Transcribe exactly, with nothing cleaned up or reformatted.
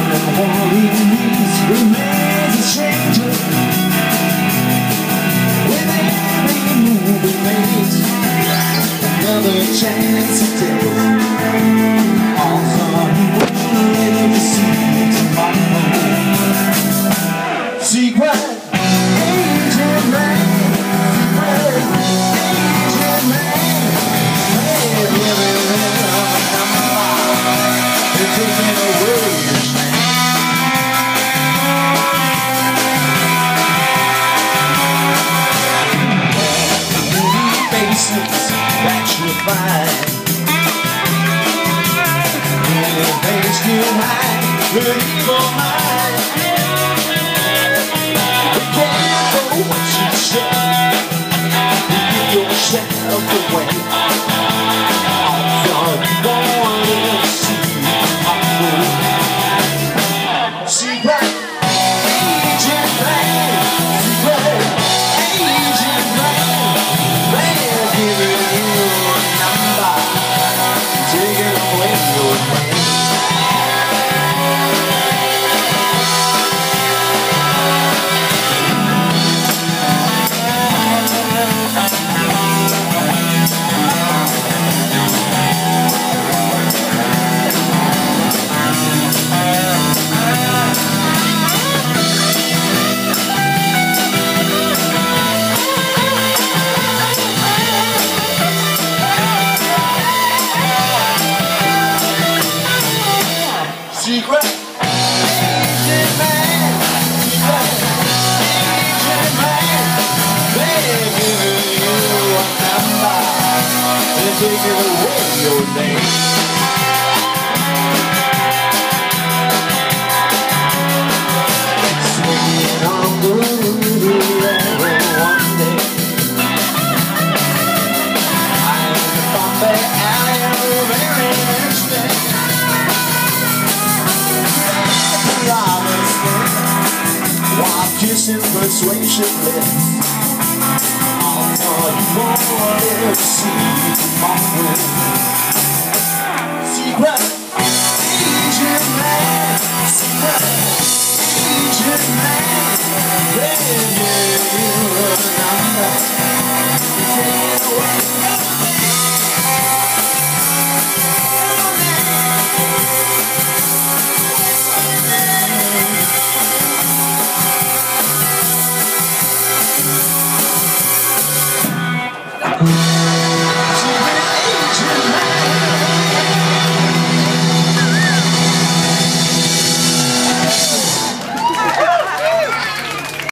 All he needs remains a stranger. With every move he makes, another chance to take. Also he won't live to see tomorrow. Secret agent man, secret agent man. Hey, living on a number, they're taking away your man. That you find many things you hide, the evil mind. Be careful what you say, give yourself away. Also you won't see tomorrow. Secret agent man, secret agent man. They're giving you a number, taking away your name. Secret agent man, secret agent man. They're giving you a number, they're taking away your name. Swinging on the river one day, I am the Bombay Alley the very next day. While kissing persuasively, although you won't ever see tomorrow. Secret agent man.